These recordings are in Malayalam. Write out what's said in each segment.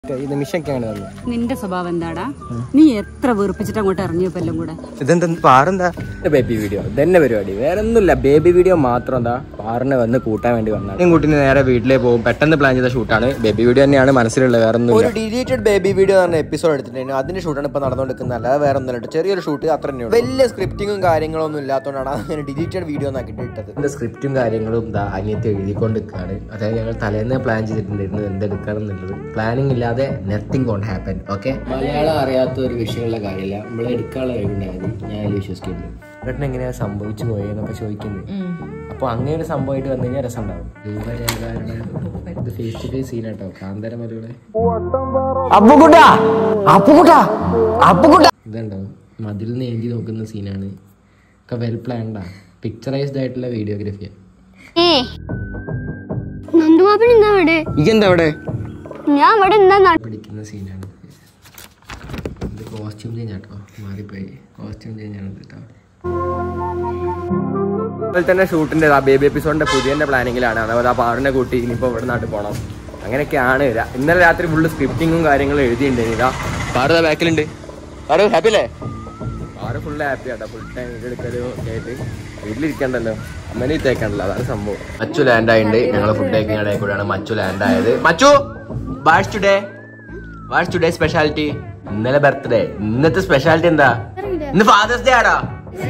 നിന്റെ സ്വഭാവം എന്താടാ? നീ എത്ര വെറുപ്പിച്ചിട്ട് അങ്ങോട്ട് ഇറങ്ങിയപ്പോ എല്ലാം കൂടെ ഇതെന്താ പാറെന്താ ബേബി വീഡിയോ ഇതന്നെ പരിപാടി, വേറെ ഒന്നുമില്ല. ബേബി വീഡിയോ മാത്രം എന്താ പാറിനെ വന്ന് കൂട്ടാൻ വേണ്ടി വന്നാൽ കൂട്ടിന് നേരെ വീട്ടിലേക്ക് പോകും. പെട്ടെന്ന് പ്ലാൻ ചെയ്ത ഷൂട്ടാണ്. ബേബി വീഡിയോ തന്നെയാണ് മനസ്സിലുള്ളത്, വേറെ ഒന്നും. ഒരു ഡിലീറ്റഡ് ബേബി വീഡിയോ പറഞ്ഞ എപ്പിസോഡ് എടുത്തിട്ടുണ്ടായിരുന്നു. അതിന്റെ ഷൂട്ടാണ് ഇപ്പൊ നടന്നുകൊണ്ടിരിക്കുന്നത്, അല്ലാതെ വേറെ ഒന്നുമില്ല. ചെറിയൊരു ഷൂട്ട് അത്ര തന്നെയുള്ളൂ. വലിയ സ്ക്രിപ്റ്റിങ്ങും കാര്യങ്ങളൊന്നും ഇല്ലാത്തതുകൊണ്ടാണ് അങ്ങനെ ഡിലീറ്റഡ് വീഡിയോ എന്നാക്കിയിട്ട് ഇട്ടത്. എന്റെ സ്ക്രിപ്റ്റും കാര്യങ്ങളും എന്താ അനിയത്തി എഴുതിക്കൊണ്ടിരിക്കുകയാണ്. അതായത് ഞങ്ങൾ തലേന്ന് പ്ലാൻ ചെയ്തിട്ടുണ്ടായിരുന്നു എന്തെടുക്കണം എന്നുള്ളത്. പ്ലാനിങ് ഇല്ലാതെ nothing can't happen. Okay, Malayalam അറിയാത്ത ഒരു വിഷയമുള്ള കാര്യമില്ല, നമ്മളെ എടുക്കാനുള്ള കഴിവുണ്ടായിരുന്നു ഞാൻ വിശ്വസിക്കുന്നു. ഏട്ടൻ എങ്ങനെയാ സംഭവിച്ചു പോയെന്നൊക്കെ ചോദിക്കുന്നത്. അപ്പോൾ അങ്ങനെ ഒരു സംഭവമായിട്ട് വന്നു കഴിഞ്ഞാൽ രസം ഉണ്ടാവും. ഇത് ഫേസ് ടു ഫേസ് സീനാട്ടോ, കാന്തര മലയുടെ ഇതുണ്ടാവും. മതിൽ നിന്ന് എഴുതി നോക്കുന്ന സീനാണ്. ഒക്കെ വെൽ പ്ലാൻഡാ, പിക്ചറൈസ്ഡ് ആയിട്ടുള്ള വീഡിയോഗ്രാഫിയാണ്. പിടിക്കുന്ന സീനാണ്. ഇത് കോസ്റ്റ്യൂം ചേഞ്ച് ആട്ടോ, മാറിപ്പോയി. കോസ്റ്റ്യൂം ചേഞ്ച് ആണ് കേട്ടോ. അതുപോലെ തന്നെ ഷൂട്ടിന്റെ ബേബി എപ്പിസോഡിന്റെ പുതിയ പ്ലാനിങ്ങിലാണ്. അതായത് ആ പാറിനെ കൂട്ടി ഇനിയിപ്പോൾ ഇവിടെ നാട്ടിൽ പോകണം. അങ്ങനെയൊക്കെയാണ്. ഇന്നലെ രാത്രി ഫുള്ള് സ്ക്രിപ്റ്റിങ്ങും കാര്യങ്ങളും എഴുതിയിട്ടുണ്ട്. പാറ് ബാക്കിലുണ്ട്. പാറ് ഹാപ്പി അല്ലേ? പാറ് ഫുള്ള് ഹാപ്പി ആട്ടോ. ഫുൾ ടൈം വീടെടുക്കലും ഒക്കെ ആയിട്ട് വീട്ടിലിരിക്കണ്ടല്ലോ, അമ്മനെ തേക്കണ്ടല്ലോ, അതാണ് സംഭവം. മച്ചു ലാൻഡ് ആയിട്ടുണ്ട്. ഞങ്ങൾ ഫുഡ് കഴിക്കുന്ന കൂടെയാണ് മച്ചു ലാൻഡ് ആയത്. മച്ചു വാട്സ് ടുഡേ സ്പെഷ്യാലിറ്റി? ഇന്നലെ ബർത്ത്ഡേ, ഇന്നത്തെ സ്പെഷ്യാലിറ്റി എന്താ? ഇന്ന് ഫാദേഴ്സ് ഡേ ആടാ.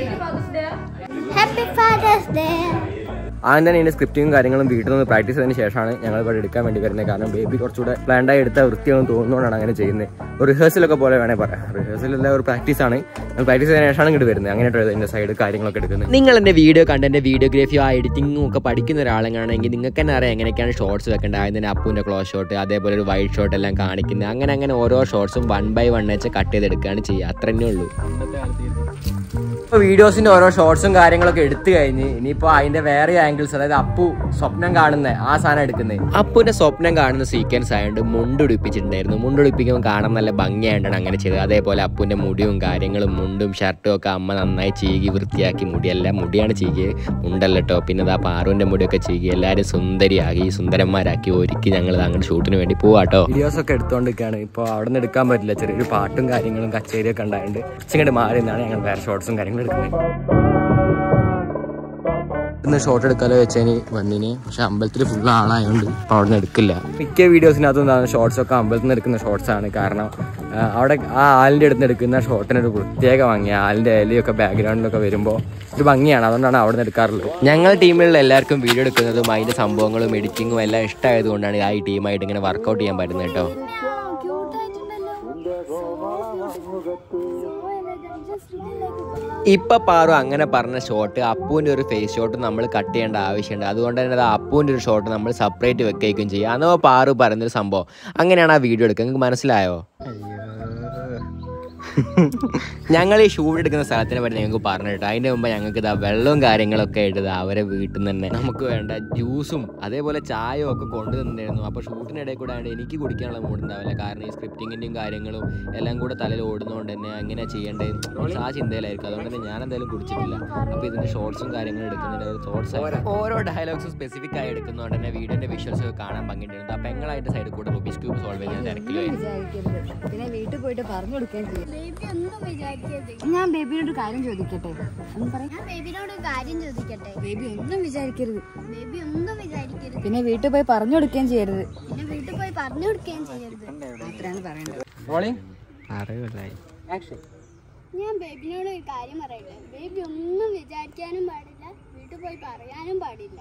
ആദ്യം തന്നെ ഇതിന്റെ സ്ക്രിപ്റ്റിങ്ങും കാര്യങ്ങളും വീട്ടിൽ നിന്ന് പ്രാക്ടീസ് ചെയ്തതിന് ശേഷമാണ് ഞങ്ങൾ ഇവിടെ എടുക്കാൻ വേണ്ടി വരുന്നത്. കാരണം ബേബി കുറച്ചുകൂടെ പ്ലാൻഡായി എടുത്താൽ വൃത്തിയാണെന്ന് തോന്നുന്നതുകൊണ്ടാണ് അങ്ങനെ ചെയ്യുന്നത്. ഒരു റിഹേഴ്സലൊക്കെ പോലെ വേണേൽ പറയാം. റിഹേഴ്സലല്ല, ഒരു പ്രാക്ടീസാണ്. പ്രാക്ടീസ് ചെയ്തതിന് ശേഷമാണ് ഇങ്ങോട്ട് വരുന്നത്. അങ്ങനെയായിട്ട് ഇതിന്റെ സൈഡ് കാര്യങ്ങളൊക്കെ എടുക്കുന്നത്. നിങ്ങൾ എന്റെ വീഡിയോ കണ്ട് എന്റെ വീഡിയോഗ്രാഫിയോ എഡിറ്റിംഗും ഒക്കെ പഠിക്കുന്ന ഒരാളെങ്ങാണെങ്കിൽ നിങ്ങൾക്ക് തന്നെ അറിയാം എങ്ങനെയൊക്കെയാണ് ഷോർട്സ് വെക്കേണ്ടത്. ആദ്യം തന്നെ അപ്പൂന്റെ ക്ലോസ് ഷോട്ട്, അതേപോലെ ഒരു വൈഡ് ഷോട്ട് എല്ലാം കാണിക്കുന്നത്. അങ്ങനെ ഓരോ ഷോർട്സും 1 by 1 വെച്ച് കട്ട് ചെയ്തെടുക്കുകയാണ് ചെയ്യുക. അത്ര തന്നെ ഉള്ളൂ. ഇപ്പോൾ വീഡിയോസിന്റെ ഓരോ ഷോർട്സും കാര്യങ്ങളൊക്കെ എടുത്തു കഴിഞ്ഞ് ഇനിയിപ്പോൾ അതിന്റെ വേറെ ആംഗിൾസ്, അതായത് അപ്പു സ്വപ്നം കാണുന്ന ആ സാധനം എടുക്കുന്നത്. അപ്പുവിന്റെ സ്വപ്നം കാണുന്ന സീക്വൻസ് ആയതുകൊണ്ട് മുണ്ടുടിപ്പിച്ചിട്ടുണ്ടായിരുന്നു. മുണ്ടുടിപ്പിക്കുമ്പോൾ കാണാൻ നല്ല ഭംഗിയായിട്ടാണ് അങ്ങനെ ചെയ്തത്. അതേപോലെ അപ്പുവിന്റെ മുടിയും കാര്യങ്ങളും മുണ്ടും ഷർട്ടും ഒക്കെ അമ്മ നന്നായി ചീകി വൃത്തിയാക്കി. മുടിയാണ് ചീകിയത്, മുണ്ടല്ല കേട്ടോ. പിന്നെ ആ പാറുവിന്റെ മുടിയൊക്കെ ചീകി എല്ലാവരും സുന്ദരിയാക്കി, സുന്ദരന്മാരാക്കി ഒരുക്കി ഞങ്ങൾ അങ്ങനെ ഷൂട്ടിന് വേണ്ടി പോവാട്ടോ. വീഡിയോസ് ഒക്കെ എടുത്തുകൊണ്ടിരിക്കുകയാണ്. ഇപ്പോൾ അവിടെ നിന്ന് എടുക്കാൻ പറ്റില്ല, ചെറിയൊരു പാട്ടും കാര്യങ്ങളും കച്ചേരിയൊക്കെ ഉണ്ടായതുകൊണ്ട് കുറച്ചിങ്ങോട്ട് മാറി നിന്നാണ് ഞങ്ങൾ വേറെ ഷോർട്സും കാര്യങ്ങളും എടുക്കുന്നത്. ഇന്ന് ഷോട്ട് എടുക്കാലോ വെച്ചതിന് വന്നിന്, പക്ഷെ അമ്പലത്തിൽ ഫുൾ ആളായതുകൊണ്ട് അപ്പോൾ അവിടെ നിന്ന് എടുക്കില്ല. മിക്ക വീഡിയോസിനകത്തും ഷോർട്സൊക്കെ അമ്പലത്തിൽ നിന്ന് എടുക്കുന്ന ഷോർട്സാണ്. കാരണം അവിടെ ആ ആലിൻ്റെ അടുത്ത് എടുക്കുന്ന ഷോട്ടിനൊരു പ്രത്യേക ഭംഗിയാണ്. ആലിൻ്റെ ഇലയൊക്കെ ബാക്ക്ഗ്രൗണ്ടിലൊക്കെ വരുമ്പോൾ ഒരു ഭംഗിയാണ്. അതുകൊണ്ടാണ് അവിടെ നിന്ന് എടുക്കാറുള്ളത്. ഞങ്ങൾ ടീമിലുള്ള എല്ലാവർക്കും വീഡിയോ എടുക്കുന്നതും അതിൻ്റെ സംഭവങ്ങളും എഡിറ്റിങ്ങും എല്ലാം ഇഷ്ടമായതുകൊണ്ടാണ് ഈ ടീമായിട്ട് ഇങ്ങനെ വർക്കൗട്ട് ചെയ്യാൻ പറ്റുന്നത് കേട്ടോ. ഇപ്പൊ പാറു അങ്ങനെ പറഞ്ഞ ഷോട്ട് അപ്പുവിന്റെ ഒരു ഫേസ് ഷോട്ട് നമ്മൾ കട്ട് ചെയ്യേണ്ട ആവശ്യമുണ്ട്. അതുകൊണ്ട് തന്നെ അത് അപ്പുവിന്റെ ഒരു ഷോട്ട് നമ്മൾ സെപ്പറേറ്റ് വെക്കുകയും ചെയ്യുക. അന്നോ പാറു പറയുന്നൊരു സംഭവം അങ്ങനെയാണ് ആ വീഡിയോ എടുക്കുക. നിങ്ങൾക്ക് മനസ്സിലായോ? ഞങ്ങൾ ഈ ഷൂട്ട് എടുക്കുന്ന സ്ഥലത്തിനെ പറ്റി ഞങ്ങൾക്ക് പറഞ്ഞു കേട്ടോ. അതിൻ്റെ മുമ്പ് ഞങ്ങൾക്ക് ഇതാ വെള്ളവും കാര്യങ്ങളൊക്കെ ആയിട്ട് അവരെ വീട്ടിൽ നിന്ന് തന്നെ നമുക്ക് വേണ്ട ജ്യൂസും അതേപോലെ ചായയും ഒക്കെ കൊണ്ടുവന്നിട്ടുണ്ടായിരുന്നു. അപ്പോൾ ഷൂട്ടിനിടയിൽ കൂടെ ആയിട്ട് എനിക്ക് കുടിക്കാനുള്ള മൂടുണ്ടാവില്ല. കാരണം ഈ സ്ക്രിപ്റ്റിങ്ങിൻ്റെയും കാര്യങ്ങളും എല്ലാം കൂടെ തലയിൽ ഓടുന്നതുകൊണ്ട് തന്നെ എങ്ങനെ ചെയ്യേണ്ടത് ആ ചിന്തയിലായിരിക്കും. അതുകൊണ്ട് തന്നെ ഞാൻ എന്തായാലും കുടിച്ചിട്ടില്ല. അപ്പോൾ ഇതിൻ്റെ ഷോർട്സും കാര്യങ്ങളും എടുക്കുന്നതിൻ്റെ ഷോർട്സ് ഓരോ ഡയലോഗ്സും സ്പെസിഫിക് ആയി എടുക്കുന്നതുകൊണ്ട് തന്നെ വീഡിയോൻ്റെ വിഷ്വൽസ് ഒക്കെ കാണാൻ ഭംഗിയുണ്ടായിരുന്നു. അപ്പോൾ പെങ്ങളായിട്ട് സൈഡിൽ കൂടെ റുബിക്സ് ക്യൂബ് സോൾവ് ചെയ്യാൻ തിരക്കില്ല. പിന്നെ വീട്ടിൽ പോയിട്ട് പറഞ്ഞു കൊടുക്കാൻ ചെയ്യും. ഞാൻ ബേബിയോട് കാര്യം ചോദിക്കട്ടെ? ബേബി ഒന്നും വിചാരിക്കരുത്. പിന്നെ വീട്ടിൽ പോയി പറഞ്ഞു കൊടുക്കുകയും ചെയ്യരുത്. അത്രയാണ് പറയേണ്ടത്. ഞാൻ ബേബിനോട് ഒരു കാര്യം പറയട്ടെ. ബേബി ഒന്നും വിചാരിക്കാനും പാടില്ല, വീട്ടിൽ പോയി പറയാനും പാടില്ല.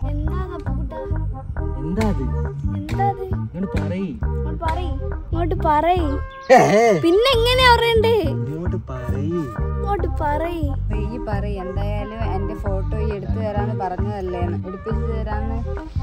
പിന്നെ എങ്ങനെയാ പറയണ്ടേ? എന്തായാലും എന്റെ ഫോട്ടോ എടുത്തു തരാന്ന് പറഞ്ഞതല്ലേ, എടുപ്പിച്ചു തരാന്ന്.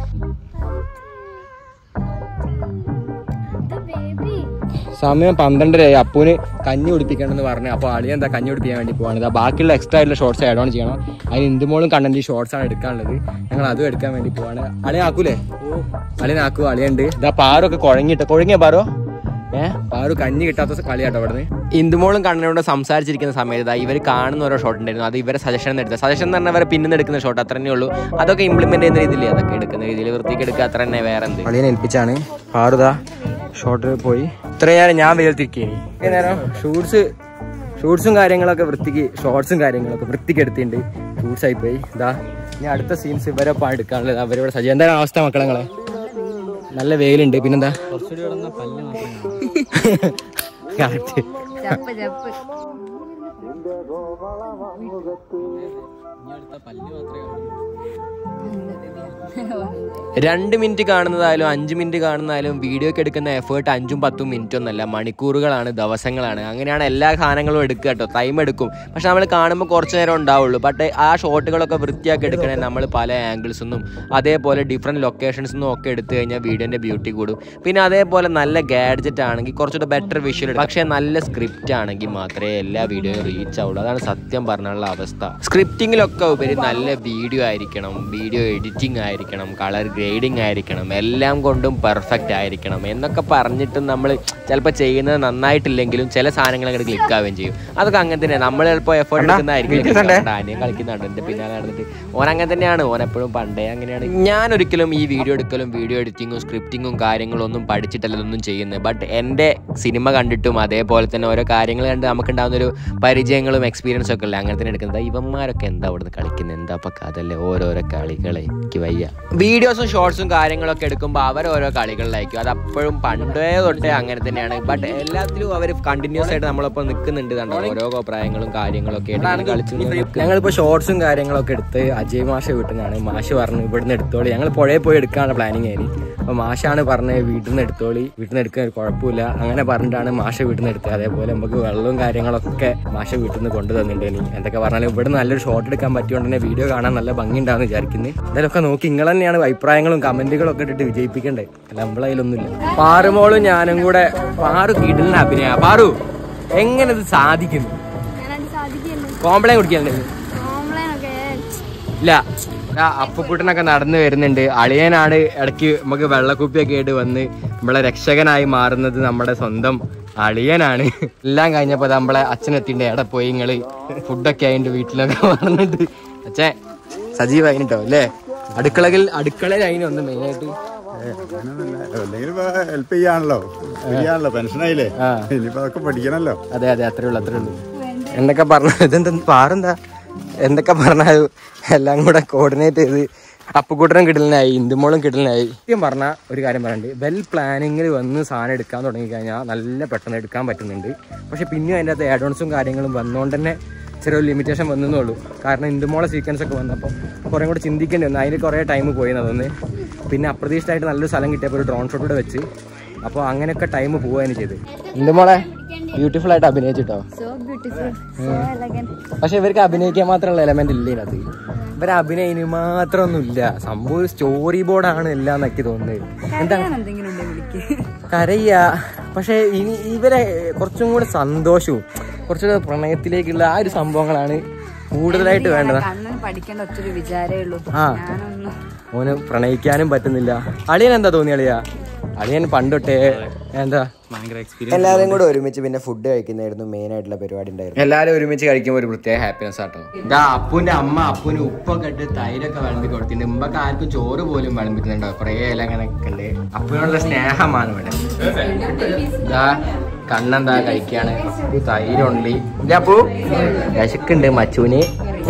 സമയം 12:30. അപ്പൂന് കഞ്ഞി കുടിപ്പിക്കണമെന്ന് പറഞ്ഞു. അപ്പോൾ അളിയ എന്താ കഞ്ഞി കുടിപ്പിക്കാൻ വേണ്ടി പോവാണ്. ബാക്കിയുള്ള എക്സ്ട്രാ ആയിട്ടുള്ള ഷോർട്സ് ആഡ് ഓൺ ചെയ്യണം. അതിന് ഇന്തുമോളും കണ്ടന്റ് ഷോർട്സ് ആണ് എടുക്കാനുള്ളത്. ഞങ്ങൾ അതും എടുക്കാൻ വേണ്ടി പോവാണ്. അളിയാക്കൂലേ? അളിയനാക്കൂ. അളിയുണ്ട്. ഇതാ പാറൊക്കെ കുഴങ്ങിയ പാറോ പാറു കഞ്ഞി കിട്ടാത്ത കളിയാട്ടോ അവിടുന്ന്. ഇന്ദുമോളും കണ്ണനോട് സംസാരിച്ചിരിക്കുന്ന സമയത്ത് ഇവർ കാണുന്ന ഓരോ ഷോട്ട് ഉണ്ടായിരുന്നു. അത് ഇവരെ സജഷൻ എടുത്ത സജഷൻ എന്ന് പറഞ്ഞാൽ അവരെ പിന്നിൽ എടുക്കുന്ന ഷോട്ട് അത്ര തന്നെ ഉള്ളൂ. അതൊക്കെ ഇംപ്ലിമെന്റ് ചെയ്യുന്ന രീതിയിൽ അതൊക്കെ എടുക്കുന്ന രീതിയിൽ വൃത്തിക്ക് എടുക്കുക അത്ര തന്നെ. വേറെ എന്ത് കളിയെ ഏൽപ്പിച്ചാണ് പാറുതാ ഷോട്ടിൽ പോയി ഇത്രയും നേരം ഞാൻ വെയിലത്തിരിക്കേനി നേരം ഷൂട്ട്സും കാര്യങ്ങളൊക്കെ വൃത്തിക്ക് ഷോർട്സും കാര്യങ്ങളൊക്കെ വൃത്തിക്ക് എടുത്തിട്ടുണ്ട്. ഷൂട്ട്സ് ആയി പോയി. ഇതാ ഞാൻ അടുത്ത സീൻസ് ഇവരൊപ്പം എടുക്കാനുള്ളത്. അവരിവിടെ സജീവം. എന്താണ് അവസ്ഥ മക്കളെ? നല്ല വെയിലുണ്ട്. പിന്നെന്താ കറക്റ്റ് 2 മിനിറ്റ് കാണുന്നതായാലും 5 മിനിറ്റ് കാണുന്നതായാലും വീഡിയോക്ക് എടുക്കുന്ന എഫേർട്ട് 5-10 മിനിറ്റ് ഒന്നല്ല, മണിക്കൂറുകളാണ്, ദിവസങ്ങളാണ്. അങ്ങനെയാണ് എല്ലാ സാധനങ്ങളും എടുക്കുക കേട്ടോ. ടൈം എടുക്കും. പക്ഷെ നമ്മൾ കാണുമ്പോൾ കുറച്ച് നേരം ഉണ്ടാവുള്ളൂ. ബട്ട് ആ ഷോട്ടുകളൊക്കെ വൃത്തിയാക്കി എടുക്കണേ നമ്മൾ പല ആംഗിൾസൊന്നും അതേപോലെ ഡിഫറെൻറ്റ് ലൊക്കേഷൻസൊന്നും ഒക്കെ എടുത്തു കഴിഞ്ഞാൽ വീഡിയോൻ്റെ ബ്യൂട്ടി കൂടും. പിന്നെ അതേപോലെ നല്ല ഗാഡ്ജറ്റ് ആണെങ്കിൽ കുറച്ചുകൂടെ ബെറ്റർ വിഷ്വൽ എടുക്കും. പക്ഷേ നല്ല സ്ക്രിപ്റ്റ് ആണെങ്കിൽ മാത്രമേ എല്ലാ വീഡിയോയും റീച്ച് ആവുള്ളൂ. അതാണ് സത്യം പറഞ്ഞുള്ള അവസ്ഥ. സ്ക്രിപ്റ്റിങ്ങിലൊക്കെ ഉപരി നല്ല വീഡിയോ ആയിരിക്കണം, വീഡിയോ എഡിറ്റിംഗ് ആയിരിക്കണം, കളർ ഗ്രേഡിങ് ആയിരിക്കണം, എല്ലാം കൊണ്ടും പെർഫെക്റ്റ് ആയിരിക്കണം എന്നൊക്കെ പറഞ്ഞിട്ടും നമ്മൾ ചിലപ്പോൾ ചെയ്യുന്നത് നന്നായിട്ടില്ലെങ്കിലും ചില സാധനങ്ങൾ അങ്ങോട്ട് ക്ലിക്ക് ആവുകയും ചെയ്യും. അതൊക്കെ അങ്ങനെ തന്നെയാണ്. നമ്മൾ ചിലപ്പോൾ എഫേർട്ട് എടുക്കുന്നതായിരിക്കും. ആനയും കളിക്കുന്നുണ്ട് എൻ്റെ പിന്നാലെ നടന്നിട്ട്. ഓൻ അങ്ങനെ തന്നെയാണ്. ഓനെപ്പോഴും പണ്ടേ അങ്ങനെയാണ്. ഞാൻ ഒരിക്കലും ഈ വീഡിയോ എടുക്കലും വീഡിയോ എഡിറ്റിങ്ങും സ്ക്രിപ്റ്റിങ്ങും കാര്യങ്ങളും ഒന്നും പഠിച്ചിട്ടല്ല ഇതൊന്നും ചെയ്യുന്നത്. ബട്ട് എൻ്റെ സിനിമ കണ്ടിട്ടും അതേപോലെ തന്നെ ഓരോ കാര്യങ്ങൾ കണ്ട് നമുക്കുണ്ടാകുന്നൊരു പരിചയങ്ങളും എക്സ്പീരിയൻസും ഒക്കെ അല്ലേ അങ്ങനെ തന്നെ എടുക്കുന്നത്. ഇവന്മാരൊക്കെ എന്താ അവിടുന്ന് കളിക്കുന്നത്, എന്താ അപ്പം അതല്ലേ ഓരോരോ കളികളെ എനിക്ക് വയ്യ. വീഡിയോസും ഷോർട്സും കാര്യങ്ങളൊക്കെ എടുക്കുമ്പോൾ അവരോരോ കളികളിലായിരിക്കും. അത് അപ്പോഴും പണ്ടേ തൊട്ടേ അങ്ങനെ തന്നെയാണ്. ബട്ട് എല്ലാത്തിലും അവർ കണ്ടിന്യൂസ് ആയിട്ട് നമ്മളൊപ്പം നിൽക്കുന്നുണ്ട്. കണ്ടോ ഓരോ അഭിപ്രായങ്ങളും കാര്യങ്ങളൊക്കെ കളിച്ചു. ഞങ്ങളിപ്പോൾ ഷോർട്സും കാര്യങ്ങളൊക്കെ എടുത്ത് അജയ് മാഷ വീട്ടിൽ നിന്നാണ്. മാഷ് പറഞ്ഞു ഇവിടുന്ന് എടുത്തോളി. ഞങ്ങൾ പുഴയിൽ പോയി എടുക്കാനുള്ള പ്ലാനിങ് ആയിരുന്നു. അപ്പോൾ മാഷാണ് പറഞ്ഞത് വീട്ടിൽ നിന്ന് എടുത്തോളി, വീട്ടിൽ നിന്ന് എടുക്കാൻ കുഴപ്പമില്ല അങ്ങനെ പറഞ്ഞിട്ടാണ് മാഷ വീട്ടിൽ നിന്ന് എടുത്തത്. അതേപോലെ നമുക്ക് വെള്ളവും കാര്യങ്ങളൊക്കെ മാഷ വീട്ടിൽ നിന്ന് കൊണ്ടു തന്നിട്ടുണ്ട്. എന്തൊക്കെ പറഞ്ഞാലും ഇവിടെ നല്ലൊരു ഷോട്ട് എടുക്കാൻ പറ്റിയോണ്ട് തന്നെ വീഡിയോ കാണാൻ നല്ല ഭംഗി ഉണ്ടാവുമെന്ന് വിചാരിക്കുന്നത്. എന്തായാലും നോക്കി നിങ്ങൾ തന്നെയാണ് അഭിപ്രായങ്ങളും കമന്റുകളും ഒക്കെ ഇട്ടിട്ട് വിജയിപ്പിക്കണ്ടേ. അല്ല നമ്മളതിലൊന്നുമില്ല. പാറുമോളും ഞാനും കൂടെ പാറു കിടലിന് അഭിനയ. പാറു എങ്ങനെ ഇത് സാധിക്കുന്നു? കോംപ്ലൈൻ കുടിക്കണ്ടേ? ഇല്ല. അപ്പുക്കുട്ടനൊക്കെ നടന്നു വരുന്നുണ്ട്. അളിയനാണ് ഇടയ്ക്ക് നമുക്ക് വെള്ളക്കുപ്പിയൊക്കെ ആയിട്ട് വന്ന് നമ്മളെ രക്ഷകനായി മാറുന്നത്. നമ്മുടെ സ്വന്തം അളിയനാണ്. എല്ലാം കഴിഞ്ഞപ്പോൾ നമ്മളെ അച്ഛനെത്തിണ്ട്. എവിടെ പോയി നിങ്ങള് ഫുഡൊക്കെ ആയിട്ട് വീട്ടിലൊക്കെ പറഞ്ഞിട്ട് അച്ഛൻ സജീവായിട്ടോ അല്ലേ? അടുക്കളയിൽ അതിനൊന്ന് മെയിനായിട്ട് ഹെൽപ്പ് ചെയ്യാണല്ലോ, പെൻഷനായില്ലേ, ഇനിയിപ്പോ അതൊക്കെ പഠിക്കണല്ലോ. അതെ അത്രേ ഉള്ളൂ. എന്തൊക്കെ പറഞ്ഞ ഇതെന്താ പാറെന്താ എന്തൊക്കെ പറഞ്ഞാൽ എല്ലാം കൂടെ കോർഡിനേറ്റ് ചെയ്ത് അപ്പുകൂട്ടനും കിടലിനായി, ഇന്ദുമോളും കിടലിനായി. സത്യം പറഞ്ഞാൽ ഒരു കാര്യം പറയാനുണ്ട്. വെൽ പ്ലാനിങ്ങിൽ വന്ന് സാധനം എടുക്കാൻ തുടങ്ങിക്കഴിഞ്ഞാൽ നല്ല പെട്ടെന്ന് എടുക്കാൻ പറ്റുന്നുണ്ട്. പക്ഷെ പിന്നെ അതിൻ്റെ അകത്ത് ആഡോൺസും കാര്യങ്ങളും വന്നുകൊണ്ട് തന്നെ ചെറിയൊരു ലിമിറ്റേഷൻ വന്നേന്നുള്ളൂ. കാരണം ഇന്ദുമോളെ സീക്വൻസ് ഒക്കെ വന്നപ്പോൾ കുറേ കൂടെ ചിന്തിക്കേണ്ടി വന്നു. അതിന് കുറേ ടൈം പോയി അതൊന്ന്. പിന്നെ അപ്രതീക്ഷിതമായിട്ട് നല്ലൊരു സ്ഥലം കിട്ടിയപ്പോൾ ഒരു ഡ്രോൺ ഷോട്ട് കൂടെ വെച്ച് അപ്പോൾ അങ്ങനെയൊക്കെ ടൈം പോവുകയാണ് ചെയ്ത്. ഇന്ദുമോളെ ബ്യൂട്ടിഫുൾ ആയിട്ട് അഭിനയിച്ചിട്ടോ. പക്ഷെ ഇവർക്ക് അഭിനയിക്കാൻ മാത്രമുള്ള എലമെന്റ് ഇല്ല ഇതിനകത്ത്. ഇവരെ അഭിനയിന് മാത്രമൊന്നുമില്ല. സംഭവം സ്റ്റോറി ബോർഡാണ് എല്ലാം എന്നൊക്കെ തോന്നുന്നത്. എന്താണ് കരയ്യ. പക്ഷെ ഇനി ഇവരെ കുറച്ചും കൂടെ സന്തോഷവും കുറച്ചുകൂടെ പ്രണയത്തിലേക്കുള്ള ആ ഒരു സംഭവങ്ങളാണ് കൂടുതലായിട്ട് വേണ്ടത്. ഓന് പ്രണയിക്കാനും പറ്റുന്നില്ല. അളിയൻ എന്താ തോന്നി? അളിയൻ പണ്ടൊട്ടേ എന്താ എല്ലാവരും കൂടെ ഒരുമിച്ച് പിന്നെ ഫുഡ് കഴിക്കുന്നതായിരുന്നു മെയിൻ ആയിട്ടുള്ള പരിപാടി ഉണ്ടായിരുന്നു. എല്ലാവരും ഒരുമിച്ച് കഴിക്കുമ്പോൾ ഒരു പ്രത്യേക ഹാപ്പിനെസ് ആട്ടോ. ഇതാ അപ്പൂന്റെ അമ്മ അപ്പൂന് ഉപ്പൊക്കെ ഇട്ട് തൈരൊക്കെ വിളമ്പി കൊടുത്തിട്ടുണ്ട്. മുമ്പൊക്കെ ആർക്കും ചോറ് പോലും വിളമ്പിക്കുന്നുണ്ടോ? കുറേ ഇല അങ്ങനെയൊക്കെ ഉണ്ട്. അപ്പൂനുള്ള സ്നേഹമാണ് ഇവിടെ. ഇതാ കണ്ണെന്താ കഴിക്കാണ്. അപ്പു തൈരുണ്ട്. അപ്പു വിശക്കുണ്ട് മച്ചുവിന്.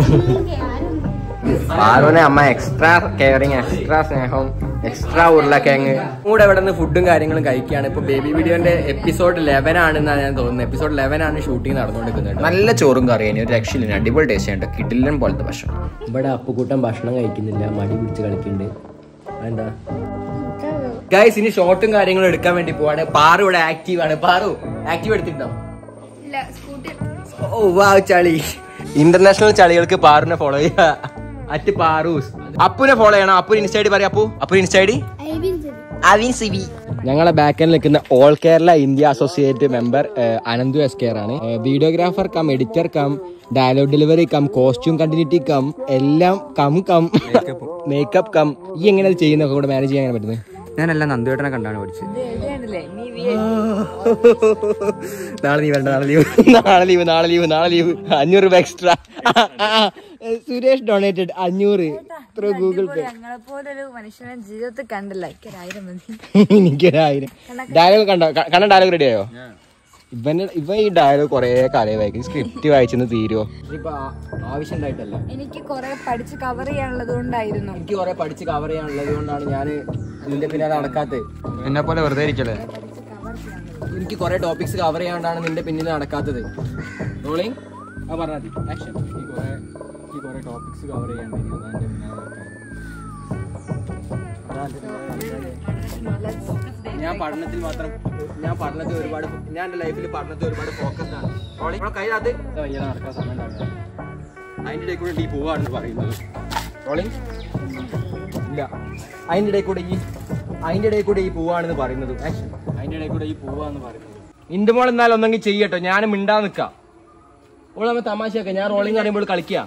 പാറുവിനെ അമ്മ എക്സ്ട്രാ കെയറിങ്, എക്സ്ട്രാ സ്നേഹം, എക്സ്ട്രാ ഉരുളക്കിഴങ്ങ് കൂടെ ഇവിടെ നിന്ന് ഫുഡും കാര്യങ്ങളും കഴിക്കുകയാണ്. ഇപ്പൊ ബേബി വീഡിയോന്റെ എപ്പിസോഡ് 11 ആണെന്നാണ് ഞാൻ തോന്നുന്നത്. എപ്പിസോഡ് 11 ആണ് ഷൂട്ടിംഗ് നടന്നുകൊണ്ടിരിക്കുന്നത്. നല്ല ചോറും കറിയാണ്, ഒരു രക്ഷയില്ല, അടിപൊളി ടേസ്റ്റ് ഉണ്ട്, കിടിലൻ പോലത്തെ ഭക്ഷണം. ഇവിടെ അപ്പുകൂട്ടം ഭക്ഷണം കഴിക്കുന്നില്ല, മടി പിടിച്ച് കളിക്കുന്നുണ്ട്. എന്താ ഗൈസ്, ഇനി ഷോട്ടും കാര്യങ്ങളും എടുക്കാൻ വേണ്ടി പോവാണ്. പാറു ഇവിടെ ആക്റ്റീവ് ആണ്. പാറു ആക്റ്റീവ് എടുത്തിട്ടുണ്ടോ? ഓ വാ ചളി. ഇന്റർനാഷണൽ ചളികൾക്ക് പാറുവിനെ ഫോളോ ചെയ്യുക. അറ്റ് പാറൂസ്. അപ്പുനെ ഫോളോ ചെയ്യണം. അപ്പു ഇൻസ്റ്റൈഡി പറയാം. അപ്പു ഇൻസ്റ്റൈഡി അവിൻ സിവി. ഞങ്ങളെ ബാക്കിൽ നിൽക്കുന്ന all Kerala India associate member Ananthu SKR ആണ്. Videographer cum editor cum dialogue delivery cum costume continuity cum എല്ലാം കം മേക്കപ്പ് കം. ഈ എങ്ങനെ ചെയ്യുന്നൊക്കെ കൂടെ മാനേജ് ചെയ്യാൻ പറ്റുന്നത്? ഞാനെല്ലാം നന്ദുവേട്ടനെ കണ്ടാണ് പഠിച്ചത്. നാളെ നീ വേണ്ട, നാളെ ലീവ് 500 രൂപ എക്സ്ട്രാ. സുരേഷ് ഡൊണേറ്റഡ് 500. ഞങ്ങളെപ്പോലൊരു മനുഷ്യനെ ജീവിതത്തിൽ കണ്ടില്ല. എനിക്കൊരായിരം മതി. എനിക്കൊരായിരം. ഡയലോഗ് കണ്ട ഡയലോഗ് റെഡി ആയോ? ഇവ ഈ ഡയലോഗ് കൊറേ കാലം വായിക്കും. സ്ക്രിപ്റ്റ് വായിച്ചെന്ന് തീരുവോ? ഇപ്പൊ ആവശ്യം ഉണ്ടായിട്ടല്ല, എനിക്ക് കൊറേ പഠിച്ച് കവർ ചെയ്യാനുള്ളത് കൊണ്ടായിരുന്നു. എനിക്ക് കൊറേ പഠിച്ച് കവർ ചെയ്യാനുള്ളത് കൊണ്ടാണ് ഞാൻ നിന്റെ പിന്നാലെ നടക്കാത്തത്. എന്നെ പോലെ വെറുതെ ഇരിക്കല്ലേ. എനിക്ക് കുറെ ടോപ്പിക്സ് കവർ ചെയ്യാണ്ടാണ് നിന്റെ പിന്നിൽ നടക്കാത്തത്. റോളിംഗ് പറഞ്ഞാൽ മതി. ആക്ഷൻ. എനിക്ക് കുറെ ടോപ്പിക്സ് കവർ ചെയ്യാണ്ടായിരുന്നു. ഞാൻ പഠനത്തിൽ ഒരുപാട് ഞാൻ എൻ്റെ ലൈഫിൽ പഠനത്തിൽ ഒരുപാട് ഫോക്കസ്ഡ് ആണ്. റോളിംഗ് കയ്യിലത് വയ്യ നടക്കാൻ സമയം ഉണ്ടാവില്ല. അതിൻ്റെ ഇടയിൽ കൂടെ ഈ പോവാണെന്ന് പറയുന്നത്. റോളിംഗ് ഇല്ല, അതിൻ്റെ ഇടയിൽ കൂടെ ഈ പോവാണെന്ന് പറയുന്നത്. ആക്ഷൻ. അതിൻ്റെ ഇടയിൽ കൂടെ ഈ പോവാന്ന് പറയുന്നത്. നിന്റെ മോൾ എന്നാലും ഒന്നെങ്കിൽ ചെയ്യട്ടോ, ഞാൻ മിണ്ടാ നിൽക്കാം. ഓൾ നമ്മൾ തമാശയൊക്കെ. ഞാൻ റോളിംഗ് പറയുമ്പോൾ കളിക്കുക.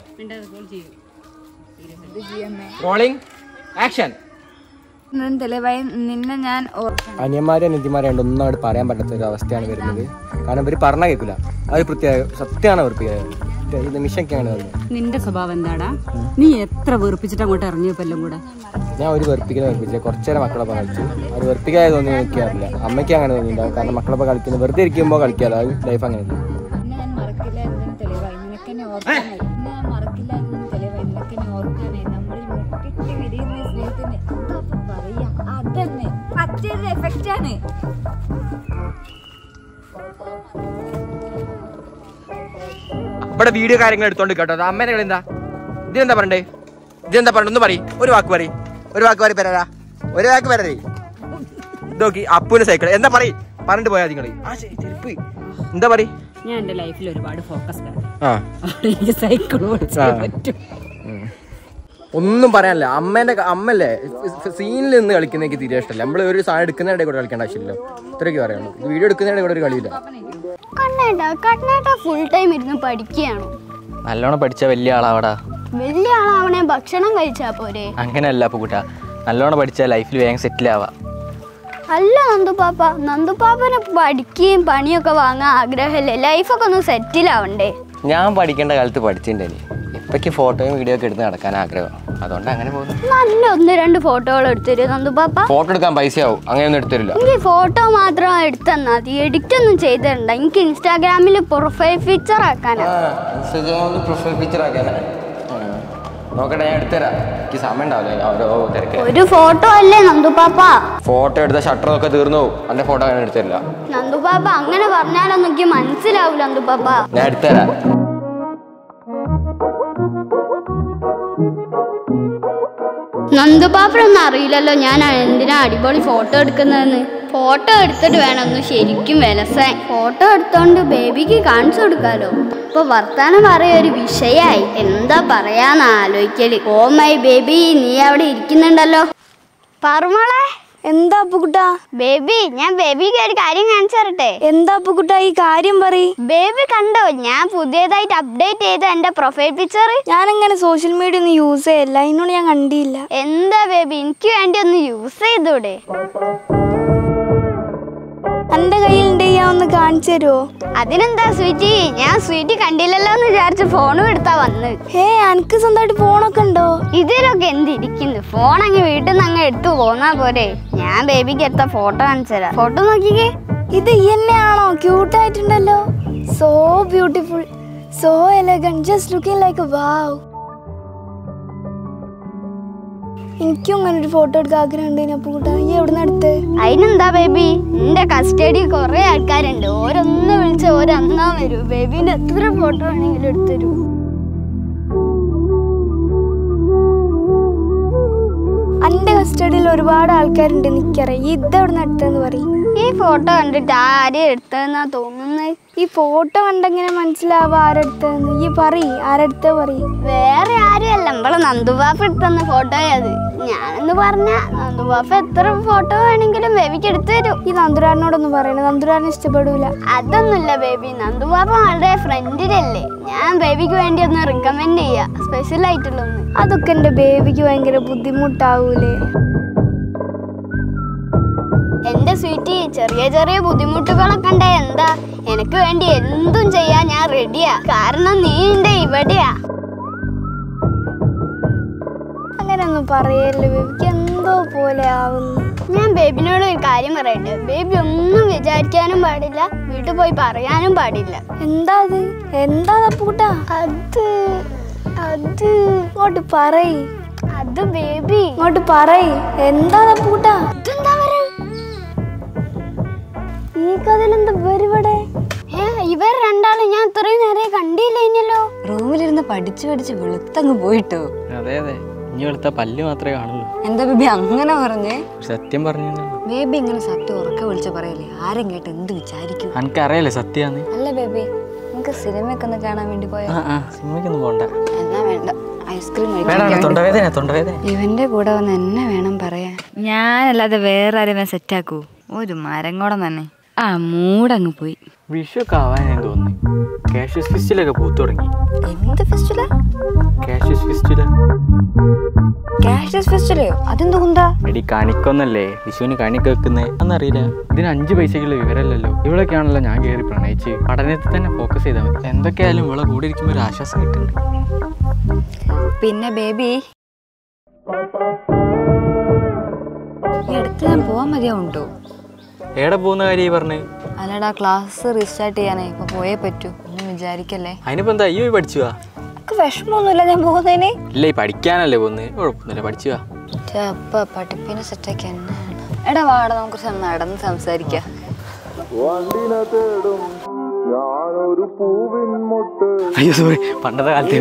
Rolling action. നിന്നെ ഞാൻ അനിയന്മാരെ അനിയത്തിമാരെ ഒന്നും അവിടെ പറയാൻ പറ്റാത്ത ഒരു അവസ്ഥയാണ് വരുന്നത്. കാരണം ഇവര് പറഞ്ഞാൽ കേൾക്കില്ല. അത് പ്രത്യേക സത്യമാണ് വെറുപ്പിക്കുക. നിമിഷമൊക്കെയാണ് വരുന്നത്. നിന്റെ സ്വഭാവം എന്താടാ? നീ എത്ര വെറുപ്പിച്ചിട്ട് അങ്ങോട്ട് ഇറങ്ങിയപ്പോ എല്ലാം കൂടെ? ഞാൻ ഒരു വെറുപ്പിച്ചില്ല. കുറച്ചേരം മക്കളൊപ്പം കളിച്ചു. അത് വെറുപ്പിക്കാതെ തോന്നി നിൽക്കാറില്ല. അമ്മയ്ക്ക് അങ്ങനെ തോന്നിയിട്ടുണ്ടാവും. കാരണം മക്കളൊപ്പം കളിക്കുന്നത് വെറുതെ ഇരിക്കുമ്പോൾ കളിക്കാതെ. അത് ലൈഫ് അങ്ങനെ. ഇവിടെ വീഡിയോ കാര്യങ്ങൾ എടുത്തോണ്ട് കേട്ടോ. അമ്മേനെ കളി എന്താ? ഇതെന്താ പറയണ്ടേ? ഒന്ന് പറയും. ഒരു വാക്ക് പറയും. പെരാ. ഒരു വാക്ക് പെരേ. ഇതോക്കി അപ്പൂന്റെ സൈക്കിൾ എന്താ പറയും? പറഞ്ഞിട്ട് പോയാ നിങ്ങള്. എന്താ പറയും? ഞാൻ എന്റെ ലൈഫിൽ ഒരുപാട് ഫോക്കസ്ഡ് ആണ്. സൈക്കിൾ പറ്റും. ഒന്നും പറയാനില്ല. അമ്മല്ലേ സീനിൽ നിന്ന് കളിക്കുന്ന എനിക്ക് തീരെ ഇഷ്ടമല്ല. നമ്മള് ഒരു സാധനം എടുക്കുന്നതിടെ കൂടെ കളിക്കേണ്ട ആവശ്യമില്ല. ഇത്രയ്ക്ക് പറയാനുള്ളൂ. വീഡിയോ എടുക്കുന്നതിടെ കൂടെ ഒരു കളിയില്ല. ഫുൾ ടൈം ഇരുന്ന് പഠിക്കുകയാണോ? നല്ലോണം പഠിച്ച വലിയ ആളാവടാ. വലിയ ആളാവണേ ഭക്ഷണം കഴിച്ചാ പോരെ? അങ്ങനെയല്ല പൂട്ടാ. നല്ലോണം പഠിച്ച ലൈഫിൽ വേഗം സെറ്റിൽ ആവാ. അല്ല നന്ദുപാപ്പന് പഠിക്കുകയും പണിയൊക്കെ വാങ്ങാൻ ആഗ്രഹമല്ലേ? ലൈഫൊക്കെ ഒന്ന് സെറ്റിൽ ആവണ്ടേ? ഞാൻ പഠിക്കേണ്ട കാലത്ത് പഠിച്ചിട്ടുണ്ടല്ലേ. ഇപ്പൊക്ക് ഫോട്ടോയും വീഡിയോ ഒക്കെ എടുത്ത് നടക്കാൻ ആഗ്രഹം. അതുകൊണ്ട് അങ്ങനെ പോകുന്നു. നല്ല 1-2 ഫോട്ടോകൾ എടുത്തരും നന്ദുപാപ്പ. ഫോട്ടോ എടുക്കാൻ പൈസയാവും. അങ്ങനെയൊന്നും എടുത്തരില്ല. എനിക്ക് ഫോട്ടോ മാത്രം എടുത്തന്നാ മതി. എഡിറ്റ് ഒന്നും ചെയ്തിട്ടുണ്ട. എനിക്ക് ഇൻസ്റ്റാഗ്രാമിൽ പ്രൊഫൈൽ പിക്ചർ ആക്കാനാ. പ്രൊഫൈൽ പിക്ചർ ആക്കാനാ? നോക്കട്ടെ, ഞാൻ എടുത്തരാം. എനിക്ക് സമയം ഉണ്ടാവില്ല. ഓരോ തിരക്ക്. ഒരു ഫോട്ടോ അല്ലേ നന്ദുപാപ്പ? ഫോട്ടോ എടുത്ത ഷട്ടറൊക്കെ തീർന്നു പോകും. അന്റെ ഫോട്ടോ അങ്ങനെ എടുത്തരില്ല നന്ദുപാപ്പ. അങ്ങനെ പറഞ്ഞാലൊന്നും എനിക്ക് മനസ്സിലാവൂല നന്ദുപാപ്പ. ഞാൻ എടുത്തരാം. നന്ദുപാപ്പനൊന്നും അറിയില്ലല്ലോ ഞാൻ എന്തിനാ അടിപൊളി ഫോട്ടോ എടുക്കുന്നതെന്ന്. ഫോട്ടോ എടുത്തിട്ട് വേണം ഒന്ന് ശരിക്കും വിലസാൻ. ഫോട്ടോ എടുത്തോണ്ട് ബേബിക്ക് കാണിച്ചു കൊടുക്കാലോ. ഇപ്പൊ വർത്താനം പറയാ ഒരു വിഷയായി. എന്താ പറയാന്ന് ആലോചിക്കല്. ഓ മൈ ബേബി, നീ അവിടെ ഇരിക്കുന്നുണ്ടല്ലോ. പറമോളെ. എന്താ അപ്പുകുട്ടാ? ബേബി, ഞാൻ ബേബിക്ക് ഒരു കാര്യം കാണിച്ചു തരട്ടെ? എന്താ അപ്പുകുട്ടാ ഈ കാര്യം പറയ്. ബേബി കണ്ടോ ഞാൻ പുതിയതായിട്ട് അപ്ഡേറ്റ് ചെയ്ത എന്റെ പ്രൊഫൈൽ പിക്ചർ? ഞാനങ്ങനെ സോഷ്യൽ മീഡിയ ഒന്നും യൂസ് ചെയ്യല്ല. അതിനോട് ഞാൻ കണ്ടില്ല. എന്താ ബേബി, എനിക്ക് വേണ്ടി ഒന്ന് യൂസ് ചെയ്തൂടെ? എന്റെ കയ്യിലുണ്ട്, ഞാൻ ഒന്ന് കാണിച്ചു തരുമോ? അതിനെന്താ സ്വീറ്റി, ഞാൻ സ്വീറ്റി കണ്ടില്ലല്ലോ എന്ന് വിചാരിച്ച് ഫോണും എടുത്താ വന്ന്. എനിക്ക് സ്വന്തമായിട്ട് ഫോണൊക്കെ ഉണ്ടോ? ഇതിലൊക്കെ എന്തിരിക്കുന്നു? ഫോൺ അങ്ങ് വീട്ടിൽ നിന്ന് അങ്ങ് എടുത്തു പോന്നാ പോരെ. ഞാൻ ബേബിക്ക് എടുത്ത ഫോട്ടോ കാണിച്ചു തരാം. ഫോട്ടോ നോക്കിക്കേ. ഇത് ഈ തന്നെയാണോ? ക്യൂട്ടായിട്ടുണ്ടല്ലോ. So beautiful, so elegant, just looking like a wow. എനിക്കും അങ്ങനെ ഒരു ഫോട്ടോ എടുക്കാൻ ആഗ്രഹം ഉണ്ട്. അപ്പുകുട്ടാ, ഈ എവിടുന്ന് എടുത്ത്? അതിനെന്താ ബേബി, നിന്റെ കസ്റ്റഡി കുറെ ആൾക്കാരുണ്ട്. ഓരോന്ന് വിളിച്ച് ഓരന്നാ വരൂ. ബേബിന്റെ എത്ര ഫോട്ടോ വേണമെങ്കിലും എടുത്തരൂ. എന്റെ കസ്റ്റഡിയിൽ ഒരുപാട് ആൾക്കാരുണ്ട്. എനിക്കറിയാം. ഇതെവിടുന്ന് എടുത്തെന്ന് പറയും. ഈ ഫോട്ടോ കണ്ടിട്ട് ആരും എടുത്തതെന്നാ തോന്നുന്നത്. ഈ ഫോട്ടോ കണ്ടെങ്ങനെ മനസ്സിലാവുക ആരെടുത്തതെന്ന്? ഈ പറയും, ആരെടുത്ത പറയും. വേറെ ആരുമല്ല, നമ്മളെ നന്ദുപാപ്പ എടുത്തന്ന ഫോട്ടോയത്. ഞാനെന്ന് പറഞ്ഞ നന്ദുപാപ്പ എത്ര ഫോട്ടോ വേണമെങ്കിലും ബേബിക്ക് എടുത്തു തരും. ഈ നന്ദുരാറിനോടൊന്നും പറയണേ, നന്ദുരാറിന് ഇഷ്ടപ്പെടൂല. അതൊന്നുമില്ല ബേബി, നന്ദുപാപ്പ വളരെ ഫ്രണ്ടിലല്ലേ. ഞാൻ ബേബിക്ക് വേണ്ടി ഒന്ന് റിക്കമെൻഡ് ചെയ്യാ, സ്പെഷ്യൽ ആയിട്ടുള്ള ഒന്ന്. അതൊക്കെ എന്റെ ബേബിക്ക് ഭയങ്കര ബുദ്ധിമുട്ടാവൂലേ? എന്റെ സ്വീറ്റി, ചെറിയ ചെറിയ ബുദ്ധിമുട്ടുകളൊക്കെ ഉണ്ടേ എന്താ, എനിക്ക് വേണ്ടി എന്തും ചെയ്യാൻ ഞാൻ റെഡിയാ. കാരണം നീ എന്റെ ഇവിടെയാ. അങ്ങനെ ഒന്നും പറയല്ലേ, ബേബിക്ക് എന്തോ പോലെ ആവുന്നു. ഞാൻ ബേബിനോട് ഒരു കാര്യം പറയട്ടെ, ബേബി ഒന്നും വിചാരിക്കാനും പാടില്ല, വീട്ടിൽ പോയി പറയാനും പാടില്ല. എന്താ പൂട്ടാ? അത് ഇങ്ങോട്ട് പറയ്. അത് ബേബി ഇങ്ങോട്ട് പറയ്. എന്താ പൂട്ടാ? ഈ കഥയിലെന്താ ഇവിടെ? ഇവർ രണ്ടാളും ഞാൻ ഇത്രയും നേരെ കണ്ടില്ലല്ലോ. റൂമിലിരുന്ന് പഠിച്ച് വെളുത്തങ്ങ് പോയിട്ടോ. അതെ ഇനി വെളുത്ത പല്ല് മാത്രമേ കാണുള്ളൂ. എന്താ ബേബി അങ്ങനെ പറഞ്ഞേ? സത്യം പറഞ്ഞു. ബേബി ഇങ്ങനെ സത്യം ഉറക്കെ വിളിച്ച പറയല്ലേ, ആരും കേട്ട് എന്ത് വിചാരിക്കും? എനിക്കറിയാലേ സത്യാന്ന്. അല്ല ബേബി, നമുക്ക് സിനിമയൊക്കെ ഒന്ന് കാണാൻ വേണ്ടി പോയാ? സിനിമയ്ക്കൊന്നും പോണ്ട. എന്നാ വേണ്ട, ഐസ്ക്രീം തൊണ്ടവേദന. ഇവന്റെ കൂടെ വന്ന് എന്നെ വേണം പറയാൻ. ഞാനല്ലാതെ വേറെ ആരും സെറ്റാക്കൂ? ഒരു മരം കൂടെ തന്നെ. ആ മൂടങ്ങ് പോയി. വിഷുവൊക്കെ ആവാനായി തോന്നി. കാഷ്യസ് ഫെസ്റ്റിലൊക്കെ പൂത്തു തുടങ്ങി. എന്ത് ഫെസ്റ്റിവലാ? Cashews festival. കാഷ്യസ് ഫെസ്റ്റിവലോ? അതെന്തുകൊണ്ടാ? എടി കണിക്കൊന്നല്ലേ വിഷുവിന് കണിക്ക് വെക്കുന്നേ അന്നറിയില്ല. ഇതിന് 5 പൈസക്കുള്ള വിവരമല്ലല്ലോ. ഇവളൊക്കെയാണല്ലോ ഞാൻ കയറി പ്രണയിച്ച് പഠനത്തിൽ തന്നെ ഫോക്കസ് ചെയ്താൽ മതി. എന്തൊക്കെയായാലും ഇവളെ കൂടെ ഇരിക്കുമ്പോൾ ഒരു ആശ്വാസം കിട്ടുന്നുണ്ട്. പിന്നെ ബേബി ഈ അടുത്ത് ഞാൻ പോവാൻ മതിയാവുണ്ടോ? എവിടെ പോകുന്ന കാര്യം പറഞ്ഞ്? അല്ലടാ, ക്ലാസ് റീസ്റ്റാർട്ട് ചെയ്യാനേ ഇപ്പൊ പോയേ പറ്റൂ. ഒന്നും വിചാരിക്കല്ലേ. അതിനിപ്പോ എന്താ ഈ പഠിച്ചുവാ? വിഷമൊന്നുമില്ല ഞാൻ പോകുന്നതിന്. ഇല്ല ഈ പഠിക്കാനല്ലേ പോകുന്നത്, കുഴപ്പമൊന്നുമില്ല പഠിച്ചുവാ. പഠിപ്പിനെ സെറ്റാക്കി എന്നാണ്. എടാ വാടാ, നമുക്ക് നടന്ന് സംസാരിക്കാം. അയ്യോ സോറി, പണ്ടത്തെ കാലത്തെ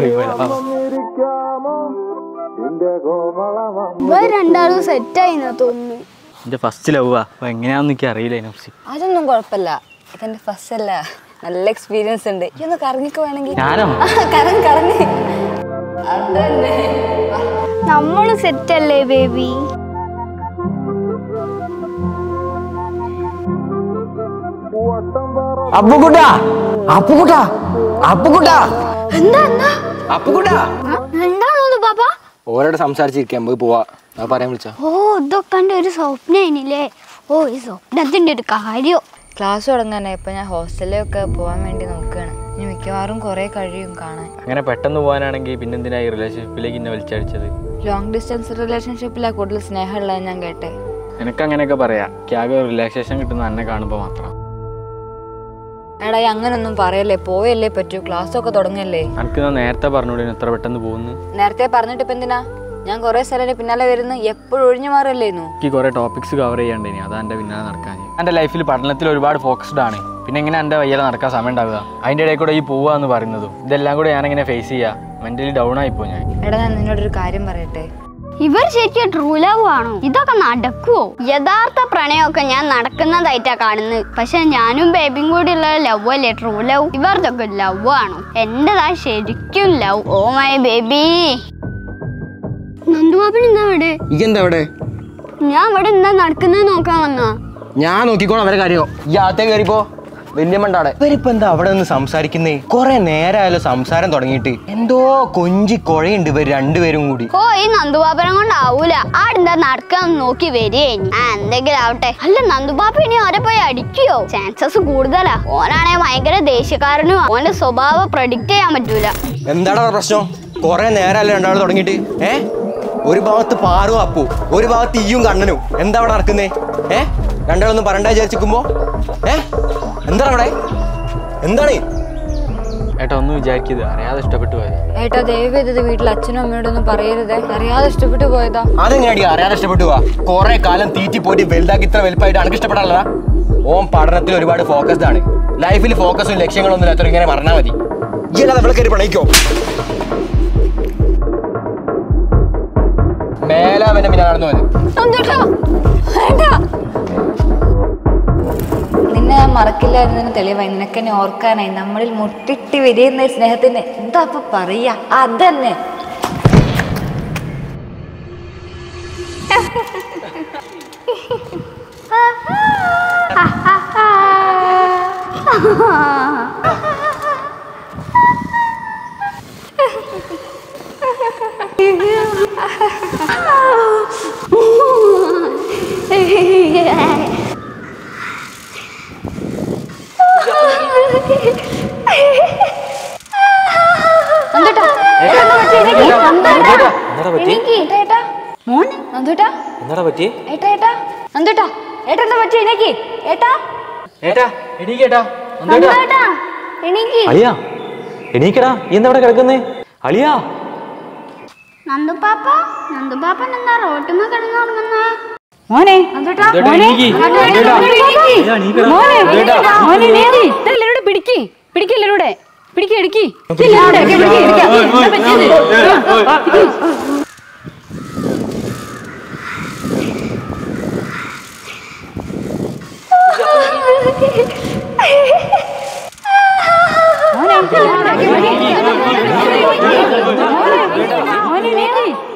ഇവർ രണ്ടാളും സെറ്റായി തോന്നുന്നു. എന്റെ ഫസ്റ്റ് ലവാ. അപ്പൊ എങ്ങനെയാന്ന് എനിക്ക് അറിയില്ല അതിനെക്കുറിച്ച്. അതൊന്നും കുഴപ്പമില്ല, ഇതെന്റെ ഫസ്റ്റ് അല്ല, നല്ല എക്സ്പീരിയൻസ് ഉണ്ട്. ഇതൊന്ന് കറങ്ങിക്ക് വേണമെങ്കിൽ. ഞാനോ? കറങ്ങി. അതന്നെ നമ്മള് സെറ്റല്ലേ ബേബി? എന്താണോ പാപ്പ? ഓരോട് സംസാരിച്ചിരിക്കാൻ നമുക്ക് പോവാ പറയാൻ വിളിച്ചോ? ഓ ഇതൊക്കെ ഒരു സ്വപ്നല്ലേ? ഓ ഈ സ്വപ്നത്തിന്റെ ഒരു കാര്യം. ക്ലാസ് തുടങ്ങാനായി. ഇപ്പൊ ഞാൻ ഹോസ്റ്റലിലൊക്കെ പോകാൻ വേണ്ടി നോക്കുകയാണ്. ഇനി മിക്കവാറും കുറെ കഴിയും കാണാൻ. അങ്ങനെ പെട്ടെന്ന് പോകാനാണെങ്കിൽ പിന്നെന്തിനാ ഈ റിലേഷൻഷിപ്പിലേക്ക് എന്നെ വലിച്ചടിച്ചത്? ലോങ് ഡിസ്റ്റൻസ് റിലേഷൻഷിപ്പിലാണ് കൂടുതൽ സ്നേഹമുള്ളത് ഞാൻ കേട്ടെ. എനിക്ക് അങ്ങനെയൊക്കെ പറയാം. ആകെ റിലാക്സേഷൻ കിട്ടുന്ന എന്നെ കാണുമ്പോൾ മാത്രം. എടാ അങ്ങനൊന്നും പറയല്ലേ, പോയല്ലേ പറ്റൂ. ക്ലാസ് ഒക്കെ തുടങ്ങല്ലേ. എനിക്ക് നേരത്തെ പറഞ്ഞൂടെ എത്ര പെട്ടെന്ന് പോകുന്നു? നേരത്തെ പറഞ്ഞിട്ട് ഇപ്പൊ എന്തിനാ? ഞാൻ കുറെ സ്ഥലം പിന്നാലെ വരുന്നു, എപ്പോഴും ഒഴിഞ്ഞു മാറല്ലേന്നു. എനിക്ക് കുറെ ടോപ്പിക്സ് കവർ ചെയ്യാണ്ടേനി, അതാ എന്റെ പിന്നാലെ നടക്കാൻ. എന്റെ ലൈഫിൽ പഠനത്തിൽ ഒരുപാട് ഫോക്കസ്ഡ് ആണ്. പിന്നെ എങ്ങനെ എന്റെ വയ്യാതെ നടക്കാൻ സമയം ഉണ്ടാവുക? അതിന്റെ ഇടയിൽ കൂടെ ഈ പോവാന്ന് പറയുന്നതും ഇതെല്ലാം കൂടെ ഞാൻ എങ്ങനെ ഫേസ് ചെയ്യാ? മെന്റലി ഡൗൺ ആയിപ്പോ ഞാൻ. എടാ ഞാൻ നിന്നോടൊരു കാര്യം പറയട്ടെ. ഇവർ ശരിക്കും ട്രൂ ലവ് ആണോ? ഇതൊക്കെ നടക്കുവോ? യഥാർത്ഥ പ്രണയമൊക്കെ ഞാൻ നടക്കുന്നതായിട്ടാ കാണുന്നത്. പക്ഷെ ഞാനും ബേബിയും കൂടി ഉള്ള ലവ് അല്ലേ ട്രൂ ലവ്? ഇവർക്ക് ലവ് ആണോ? എന്റേതാ ശരിക്കും love. Oh my baby. Nandubaban എന്താ അവിടെ? ഞാൻ ഇവിടെ എന്താ നടക്കുന്നത് നോക്കാൻ വന്നാ. ഞാൻ നോക്കിക്കോളാം അവരെ കാര്യം. ഈ ആത്തേ കയറിപ്പോ വല്യമ്മണ്ടാടെ. ഇവരിപ്പോ എന്താ അവിടെ നിന്ന് സംസാരിക്കുന്നേ? കൊറേ നേരമായാലും സംസാരം തുടങ്ങിയിട്ട്. എന്തോ കൊഞ്ചി കൊഴയുണ്ട് ഇവർ രണ്ടുപേരും കൂടി. ഓ ഈ നന്ദുബാബനെ കൊണ്ടാവൂല. ആടെന്താ നടക്കാൻ നോക്കി വരികയെ. എന്തെങ്കിലും ആവട്ടെ. അല്ല നന്ദുബാബ ഇനി ഓരെ പോയി അടിക്കുകയോ? ചാൻസസ് കൂടുതലാ. ഓനാണെ ഭയങ്കര ദേഷ്യക്കാരനും. ഓന്റെ സ്വഭാവം പ്രഡിക്റ്റ് ചെയ്യാൻ പറ്റൂല. എന്താടാ പ്രശ്നം? കൊറേ നേരമല്ലേ രണ്ടാളും തുടങ്ങിയിട്ട്? ഒരു ഭാഗത്ത് പാറു അപ്പു, ഒരു ഭാഗത്ത് ഈയും കണ്ണനും. എന്താ അവിടെ നടക്കുന്നേ? രണ്ടാളൊന്നും പറയണ്ട വിചാരിച്ചിരിക്കുമ്പോ എന്താണ് അവിടെ? എന്താണ് ഏട്ടാ ഒന്നും വിചാരിക്കരുത്, അറിയാതെ ഇഷ്ടപ്പെട്ടു പോയത്. ഏട്ടാ ദയവ് ചെയ്തത് വീട്ടിൽ അച്ഛനും അമ്മയോടൊന്നും പറയരുതേ. അറിയാതെ ഇഷ്ടപ്പെട്ടു പോയതാ. അതെങ്ങനെയാടി അറിയാതെ ഇഷ്ടപ്പെട്ടു പോവാ? കൊറേ കാലം തീറ്റി പോയിട്ട് വലുതാക്കി ഇത്ര വലുപ്പമായിട്ട് അനക്ക് ഇഷ്ടപ്പെടാനുള്ളതാ? ഓൻ പഠനത്തിൽ ഒരുപാട് ഫോക്കസ്ഡ് ആണ്. ലൈഫിൽ ഫോക്കസും ലക്ഷ്യങ്ങളൊന്നും ഇല്ലാത്ത ഇങ്ങനെ പറഞ്ഞാൽ മതി. ഈ അല്ലാതെ ഇവിടെ കയറി പ്രണയിക്കോ? മേലാവന്റെ പിന്നെ നടന്നു പോയത്. നിന്നെ ഞാൻ മറക്കില്ലായിരുന്നതിന് തെളിവായി. നിനക്കെന്നെ ഓർക്കാനായി. നമ്മളിൽ മുട്ടിട്ട് വിരിയുന്ന സ്നേഹത്തിന് എന്താ അപ്പൊ പറയാ? അതന്നെ. മോനെ നന്ദുട്ടാ എന്താടാ പറ്റി? ഏട്ടാ ഏട്ടാ നന്ദുട്ടാ ഏട്ടാ എന്താ പറ്റി എനിക്ക് ഏട്ടാ ഏട്ടാ എണീക്കേട്ടാ. നന്ദുവേട്ടാ എണീക്ക്. അളിയാ എണീക്കടാ. നീ എന്താ ഇവിടെ കിടക്കുന്നേ? അളിയാ നന്ദുപാപ്പ എന്താ റോട്ടുമ്മ കിടന്നുറങ്ങുന്ന? മോനെ നന്ദുട്ടാ മോനെ എല്ലാവരുടെ പിടിക്ക് പിടിക്ക് എല്ലാവരുടെ പിടിക്ക് എടുക്കി മോനെ